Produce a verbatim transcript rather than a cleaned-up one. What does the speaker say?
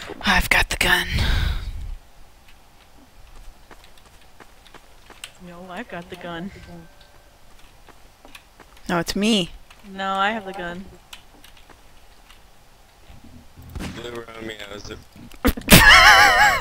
I've got the gun. No, I've got the gun. No, it's me. No, I have the gun. Blue Romeo is it?